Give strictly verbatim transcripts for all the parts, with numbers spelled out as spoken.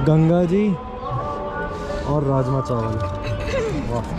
गंगा जी और राजमा चावल। वाह।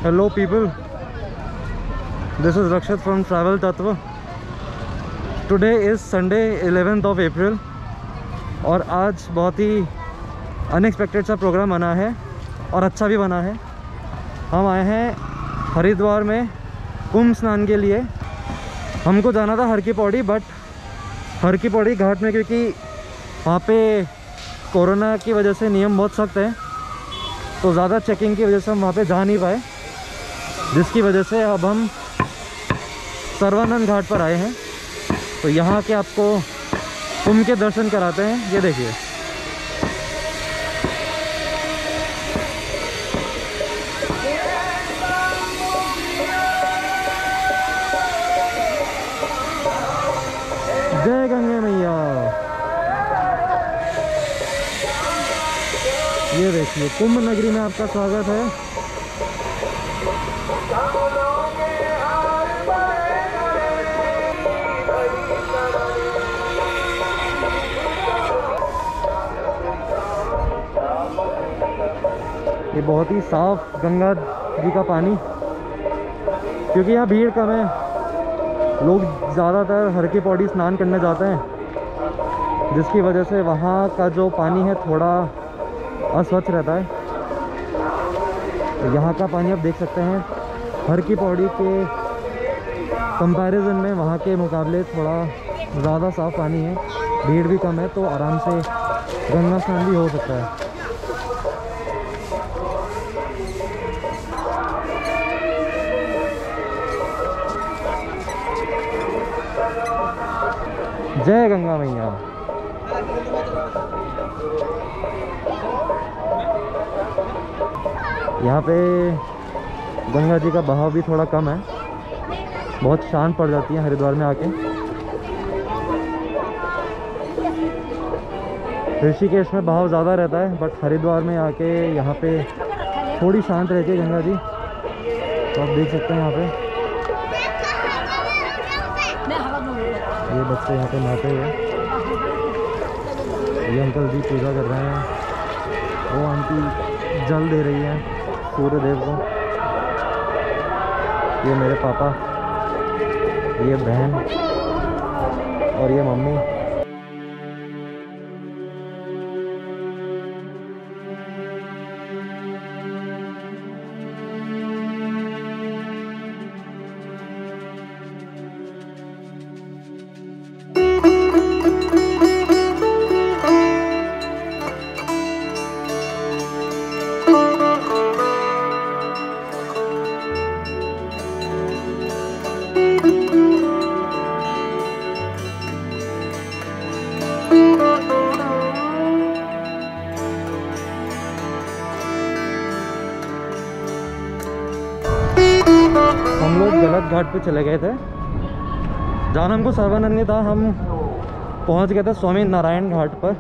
Hello people, this is Rakshit from Travel Tatva. Today is Sunday eleventh of April और आज बहुत ही अनएक्सपेक्टेड सा प्रोग्राम बना है और अच्छा भी बना है। हम आए हैं हरिद्वार में कुंभ स्नान के लिए। हमको जाना था हर की पौड़ी, बट हर की पौड़ी घाट में क्योंकि वहाँ पे कोरोना की वजह से नियम बहुत सख्त है, तो ज़्यादा चेकिंग की वजह से हम वहाँ पे जा नहीं पाए, जिसकी वजह से अब हम सर्वानंद घाट पर आए हैं। तो यहाँ के आपको कुंभ के दर्शन कराते हैं। ये देखिए, जय गंगे मैया। ये देखिए, कुंभ नगरी में आपका स्वागत है। ये बहुत ही साफ गंगा जी का पानी, क्योंकि यहाँ भीड़ कम है, लोग ज़्यादातर हर की पौड़ी स्नान करने जाते हैं, जिसकी वजह से वहाँ का जो पानी है थोड़ा अस्वच्छ रहता है। तो यहाँ का पानी आप देख सकते हैं, हर की पौड़ी के कंपैरिजन में वहाँ के मुकाबले थोड़ा ज़्यादा साफ़ पानी है, भीड़ भी कम है, तो आराम से गंगा स्नान भी हो सकता है। जय गंगा मैया। यहाँ पे गंगा जी का बहाव भी थोड़ा कम है, बहुत शांत पड़ जाती है हरिद्वार में आके। ऋषिकेश में बहाव ज़्यादा रहता है, बट हरिद्वार में आके यहाँ पे थोड़ी शांत रहती है गंगा जी। तो आप देख सकते हैं यहाँ पे ये बच्चे यहाँ पे नहाते हुए, ये अंकल जी पूजा कर रहे हैं, वो आंटी जल दे रही है सूर्य देव को, ये मेरे पापा, ये बहन और ये मम्मी। हम लोग गलत घाट पे चले गए थे, जहाँ हमको सर्वानंद नहीं था, हम पहुँच गए थे स्वामी नारायण घाट पर।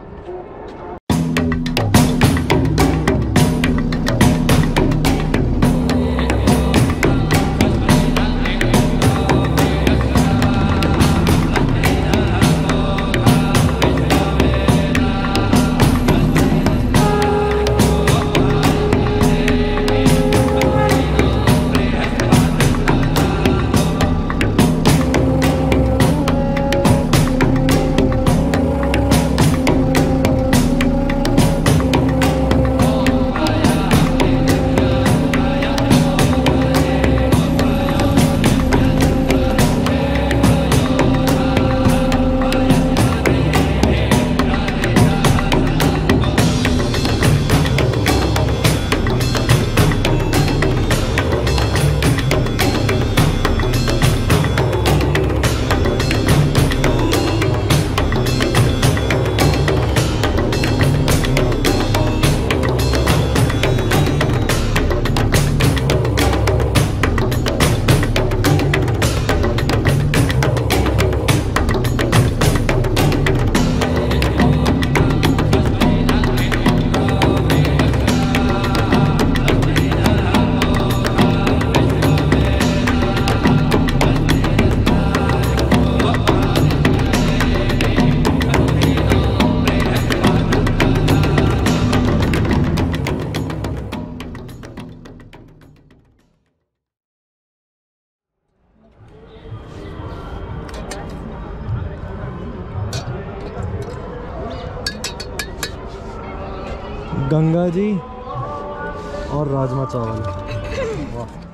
गंगा जी और राजमा चावल। वाह।